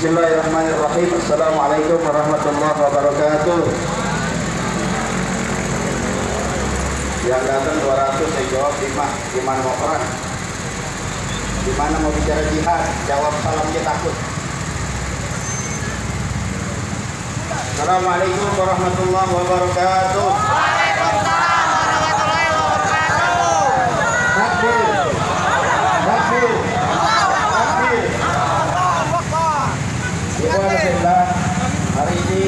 Bismillahirrahmanirrahim. Assalamualaikum warahmatullahi wabarakatuh. Yang datang 200 saya jawab 5. Gimana mau perang? Gimana mau bicara jihad? Jawab salam dia takut. Assalamualaikum warahmatullahi wabarakatuh. Waalaikumsalam warahmatullahi wabarakatuh. Takbir. Takbir. Takbir. Alhamdulillah, hari ini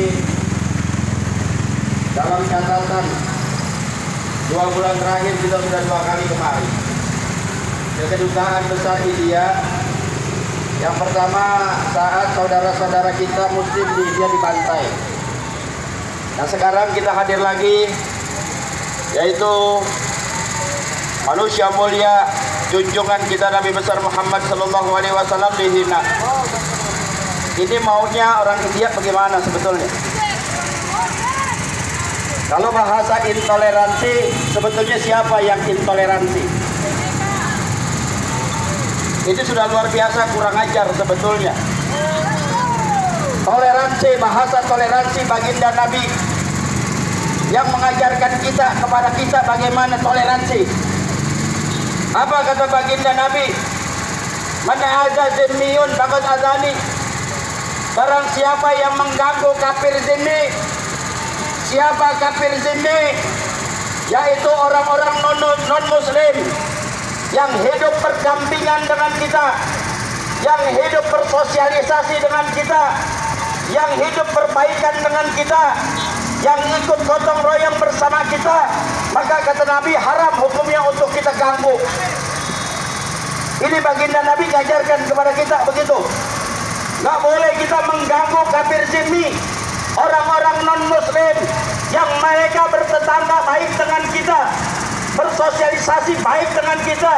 dalam catatan 2 bulan terakhir kita sudah 2 kali kemari ke Kedutaan Besar India. Yang pertama saat saudara-saudara kita Muslim di India dibantai. Dan sekarang kita hadir lagi, yaitu manusia mulia junjungan kita Nabi besar Muhammad Sallallahu Alaihi Wasallam dihina. Ini maunya orang India bagaimana sebetulnya? Kalau bahasa intoleransi, sebetulnya siapa yang intoleransi? Itu sudah luar biasa kurang ajar sebetulnya. Toleransi, bahasa toleransi baginda Nabi yang mengajarkan kita kepada kita bagaimana toleransi. Apa kata baginda Nabi? Man azza zimmiyun faqad azani. Barang siapa yang mengganggu kafir zimmi. Siapa kafir zimmi? Yaitu orang-orang non-muslim yang hidup berdampingan dengan kita, yang hidup bersosialisasi dengan kita, yang hidup berbaikan dengan kita, yang ikut gotong royong bersama kita, maka kata Nabi haram hukumnya untuk kita ganggu. Ini baginda Nabi mengajarkan kepada kita begitu. Nggak boleh kita mengganggu kafir zimmi, orang-orang non-muslim yang mereka bertetangga baik dengan kita, bersosialisasi baik dengan kita,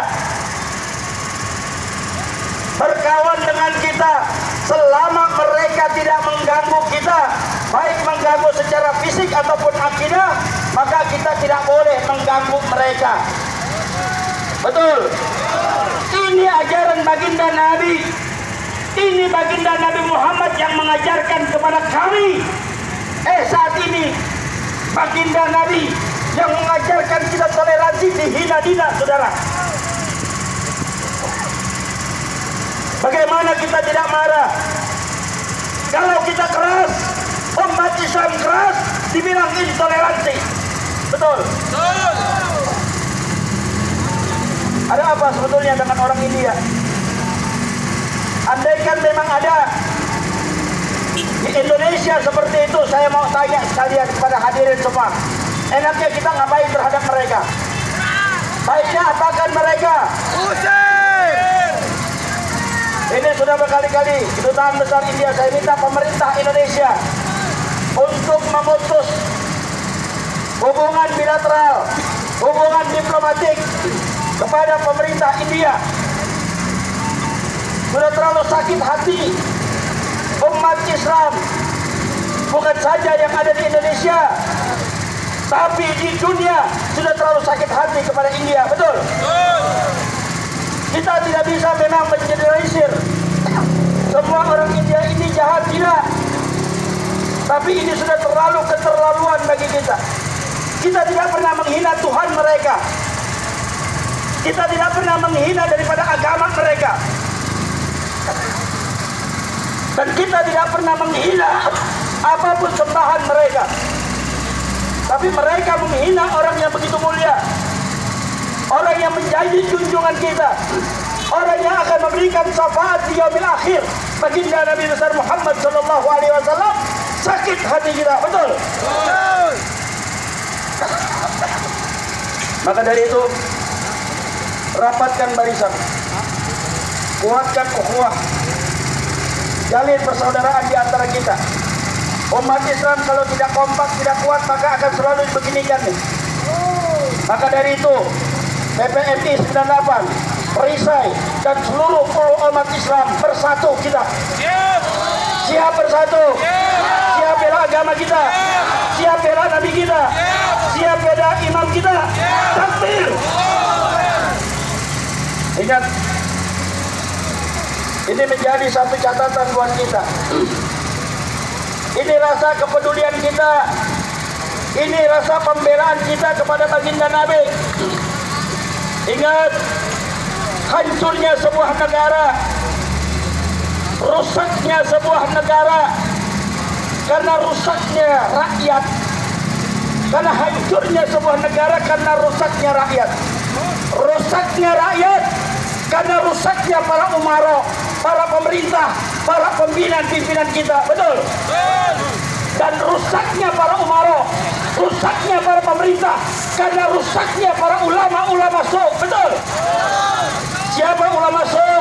berkawan dengan kita, selama mereka tidak mengganggu kita, baik mengganggu secara fisik ataupun akidah, maka kita tidak boleh mengganggu mereka. Betul? Ini ajaran baginda Nabi. Ini baginda Nabi Muhammad yang mengajarkan kepada kami. Saat ini baginda Nabi yang mengajarkan kita toleransi dihina-hina, saudara. Bagaimana kita tidak marah? Kalau kita keras, umat Islam keras, dibilang intoleransi. Betul? Betul. Ada apa sebetulnya dengan orang India? Andaikan memang ada di Indonesia seperti itu, saya mau tanya sekalian kepada hadirin semua, enaknya kita ngapain terhadap mereka? Baiknya apakan mereka? Usir! Ini sudah berkali-kali Kedutaan Besar India, saya minta pemerintah Indonesia untuk memutus hubungan bilateral, hubungan diplomatik kepada pemerintah India. Sudah terlalu sakit hati umat Islam, bukan saja yang ada di Indonesia, tapi di dunia sudah terlalu sakit hati kepada India. Betul? Kita tidak bisa memang mengeneralisir semua orang India ini jahat, tidak. Tapi ini sudah terlalu keterlaluan bagi kita. Kita tidak pernah menghina Tuhan mereka. Kita tidak pernah menghina daripada agama mereka. Dan kita tidak pernah menghina apapun sembahan mereka. Tapi mereka menghina orang yang begitu mulia, orang yang menjadi junjungan kita, orang yang akan memberikan syafaat di yaumil akhir, baginda Nabi besar Muhammad Sallallahu Alaihi Wasallam. Sakit hati kita, betul? Betul. Maka dari itu, rapatkan barisan, kuatkan ukhuwah, jalin persaudaraan di antara kita. Umat Islam kalau tidak kompak, tidak kuat, maka akan selalu beginikan nih. Maka dari itu, PPNI 98, perisai, dan seluruh umat Islam bersatu kita. Siap bersatu. Siap bela agama kita. Siap bela Nabi kita. Siap bela imam kita. Takbir. Ingat, Ini menjadi satu catatan buat kita. Ini rasa kepedulian kita. Ini rasa pembelaan kita kepada baginda Nabi. Ingat, hancurnya sebuah negara, rusaknya sebuah negara karena rusaknya rakyat. Karena hancurnya sebuah negara karena rusaknya rakyat. Rusaknya rakyat karena rusaknya para umara, para pemerintah, para pimpinan kita. Betul? Dan rusaknya para umara, rusaknya para pemerintah karena rusaknya para ulama-ulama suq. Betul? Siapa ulama suq?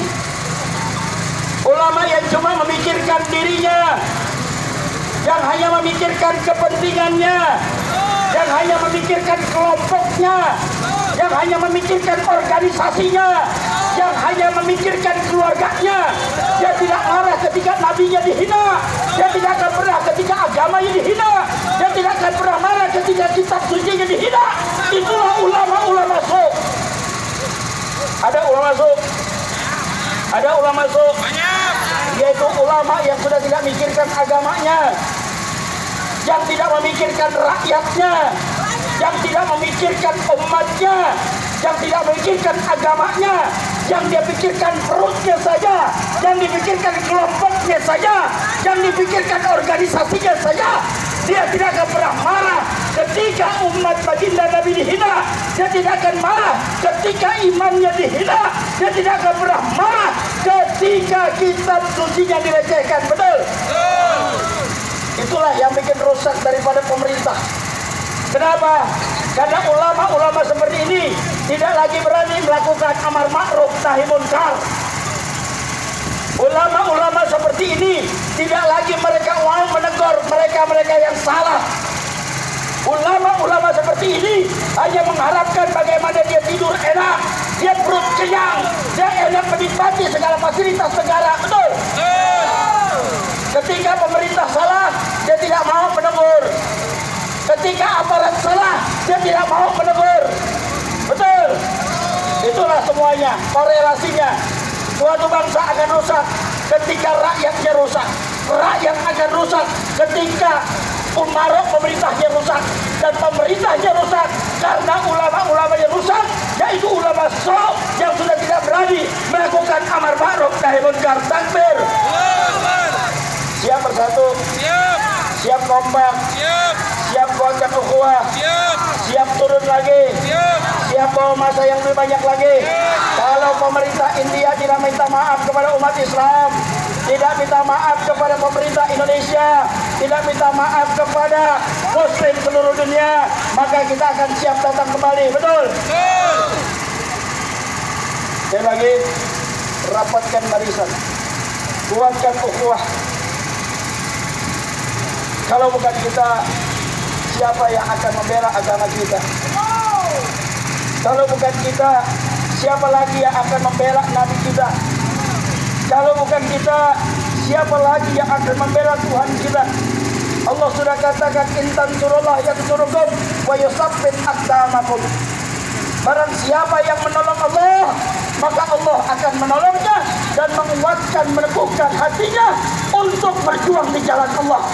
Ulama yang cuma memikirkan dirinya, yang hanya memikirkan kepentingannya, yang hanya memikirkan kelompoknya, yang hanya memikirkan organisasinya, yang hanya memikirkan keluarganya. Dia tidak marah ketika nabinya dihina, dia tidak akan pernah ketika agamanya dihina, dia tidak akan pernah marah ketika kitab sucinya dihina. Itulah ulama-ulama suq. Ada ulama suq, ada ulama suq, yaitu ulama yang sudah tidak memikirkan agamanya, yang tidak memikirkan rakyatnya, yang tidak memikirkan umatnya, yang tidak memikirkan agamanya, yang dia pikirkan perutnya saja, yang dipikirkan kelompoknya saja, yang dipikirkan organisasinya saja. Dia tidak akan pernah marah ketika umat baginda Nabi dihina. Dia tidak akan marah ketika imannya dihina. Dia tidak akan pernah marah ketika kitab sucinya dilecehkan. Betul? Itulah yang bikin rusak daripada pemerintah. Kenapa? Karena ulama-ulama seperti ini tidak lagi berani melakukan amar ma'ruf nahi munkar. Ulama-ulama seperti ini tidak lagi mereka mau menegur mereka-mereka yang salah. Ulama-ulama seperti ini hanya mengharapkan bagaimana dia tidur enak, dia perut kenyang, dia enak menikmati segala fasilitas negara. Betul? Ketika pemerintah salah, dia tidak mau menegur. Ketika aparat salah, dia tidak mau menegur. Betul? Itulah semuanya korelasinya. Suatu bangsa akan rusak ketika rakyatnya rusak. Rakyat akan rusak ketika umara pemerintahnya rusak, dan pemerintahnya rusak karena ulama-ulamanya rusak, yaitu ulama suq yang sudah tidak berani melakukan amar ma'ruf nahi munkar. Takbir. Siap bersatu, siap kompak, siap kuatkan ukhuwah, siap turun lagi, siap bawa masa yang lebih banyak lagi. Kalau pemerintah India tidak minta maaf kepada umat Islam, tidak minta maaf kepada pemerintah Indonesia, tidak minta maaf kepada Muslim seluruh dunia, maka kita akan siap datang kembali. Betul? Sekali lagi, rapatkan barisan, kuatkan ukhuwah. Kalau bukan kita, siapa yang akan membela agama kita? Kalau bukan kita, siapa lagi yang akan membela Nabi kita? Kalau bukan kita, siapa lagi yang akan membela Tuhan kita? Allah sudah katakan, intan surullah yansurukum wa yusabbit aqdamakum. Barang siapa yang menolong Allah, maka Allah akan menolongnya dan menguatkan, meneguhkan hatinya untuk berjuang di jalan Allah.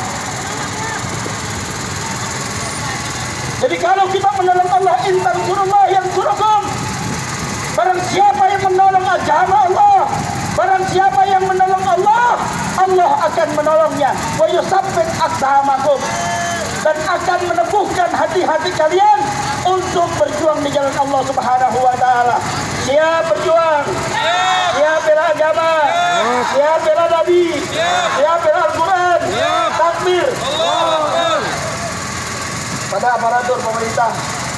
Jadi kalau kita menolong Allah, intan surullah yansurukum. Barang siapa yang menolong agama Allah, barang siapa yang menolong Allah, Allah akan menolongnya. Wa yusabbit aqdamakum, dan akan meneguhkan hati-hati kalian untuk berjuang di jalan Allah Subhanahu wa taala. Siap berjuang, siap bela agama, siap bela Nabi, siap bela Al-Quran. Takbir. Pada aparatur pemerintah,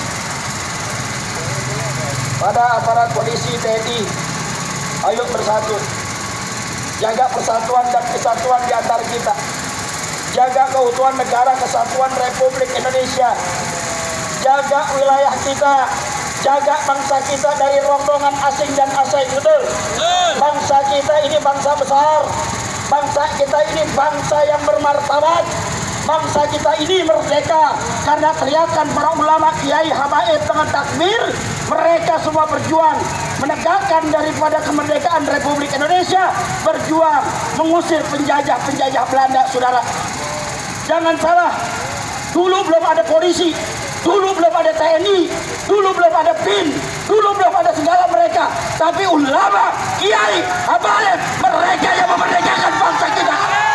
pada aparat polisi, TNI, ayo bersatu, jaga persatuan dan kesatuan di antara kita, jaga keutuhan negara kesatuan Republik Indonesia, jaga wilayah kita, jaga bangsa kita dari rombongan asing dan asing. Betul? Bangsa kita ini bangsa besar, bangsa kita ini bangsa yang bermartabat, bangsa kita ini merdeka karena teriakan para ulama, kiai, habaib dengan takbir. Mereka semua berjuang menegakkan daripada kemerdekaan Republik Indonesia, berjuang mengusir penjajah Belanda, saudara. Jangan salah, dulu belum ada polisi, dulu belum ada TNI, dulu belum ada BIN, dulu belum ada segala mereka. Tapi ulama, kiai, habaib, mereka yang memerdekakan bangsa kita.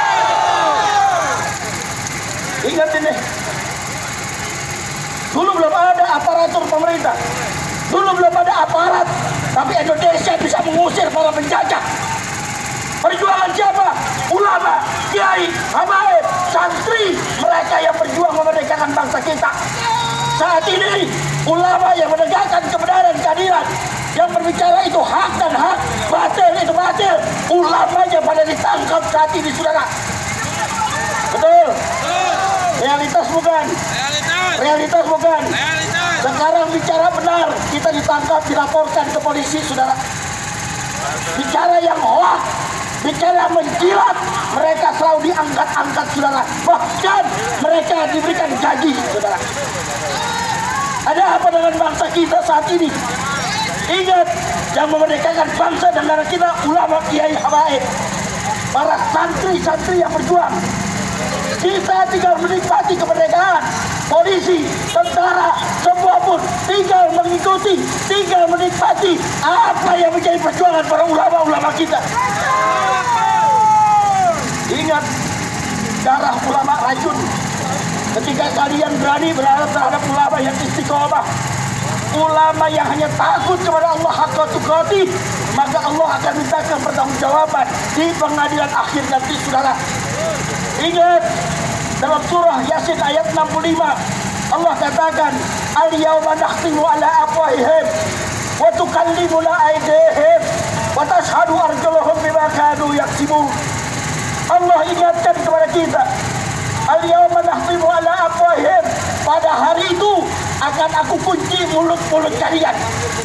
Ingat ini, dulu belum ada aparatur pemerintah, dulu belum ada aparat, tapi Indonesia bisa mengusir para penjajah. Perjuangan siapa? Ulama, kiai, habaib, santri, mereka yang berjuang memerdekakan bangsa kita. Saat ini ulama yang menegakkan kebenaran, keadilan, yang berbicara itu hak dan hak, batil itu batil. Ulamanya pada ditangkap saat ini, saudara. Betul? Realitas bukan? Realitas bukan? Sekarang bicara benar, kita ditangkap, dilaporkan ke polisi, saudara. Bicara yang hoak, bicara menjilat, mereka selalu diangkat-angkat, saudara. Bahkan mereka diberikan gaji, saudara. Ada apa dengan bangsa kita saat ini? Ingat, yang memerdekakan bangsa dan negara kita ulama, kiai, habaib, para santri-santri yang berjuang. Kita tinggal menikmati kemerdekaan. Polisi, tentara, semua pun tinggal mengikuti, tinggal menikmati apa yang menjadi perjuangan para ulama-ulama kita. Ingat, darah ulama racun. Ketika kalian berani berharap terhadap ulama yang istiqomah, ulama yang hanya takut kepada Allah haqqa tuqatih, maka Allah akan mintakan pertanggungjawaban di pengadilan akhir nanti, saudara. Ingat, dalam surah Yasin ayat 65 Allah katakan, al-yawma nakhtimu ala afwahihim wa tukallimuna aydihim wa tashhadu arjuluhum bima kanu yaksibun. Allah ingatkan kepada kita, al-yawma nakhtimu ala afwahihim, pada hari itu akan aku kunci mulut-mulut kalian.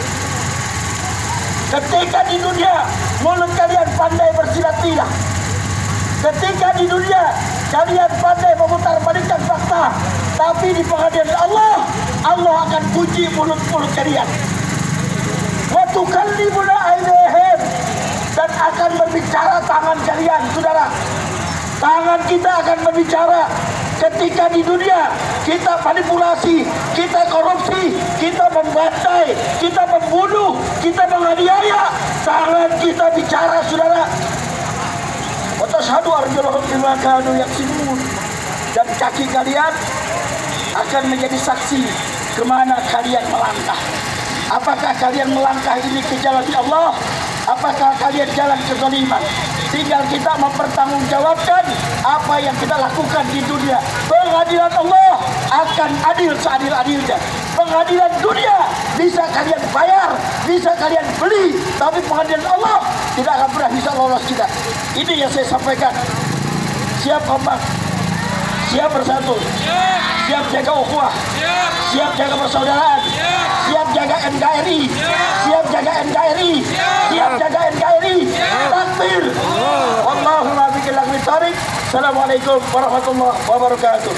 Ketika di dunia mulut kalian pandai bersilat lidah, ketika di dunia kalian pandai memutarbalikkan fakta, tapi di pengadilan Allah, Allah akan kunci mulut-mulut kalian. Wa tukallimuna aydihim, dan akan berbicara tangan kalian, saudara. Tangan kita akan berbicara. Ketika di dunia kita manipulasi, kita korupsi, kita membantai, kita membunuh, kita menganiaya, tangan kita bicara, saudara. Wa tashhadu arjuluhum bima kanu yaksibun, dan kaki kalian akan menjadi saksi kemana kalian melangkah. Apakah kalian melangkah ini ke jalan Allah? Apakah kalian jalan kezaliman? Tinggal kita mempertanggungjawabkan apa yang kita lakukan di dunia. Pengadilan Allah akan adil seadil-adilnya. Pengadilan dunia bisa kalian bayar, bisa kalian beli, tapi pengadilan Allah tidak akan pernah bisa lolos kita. Ini yang saya sampaikan. Siap kompak, siap bersatu, siap jaga ukhuwah, siap jaga persaudaraan, siap jaga NKRI, siap jaga NKRI, siap jaga NKRI. Takbir. Wallahumma bikin lakmin tarik. Assalamualaikum warahmatullahi wabarakatuh.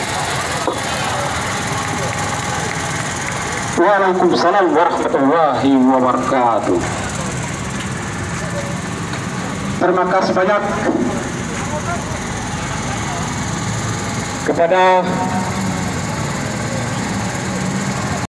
Waalaikumsalam warahmatullahi wabarakatuh. Terima kasih banyak kepada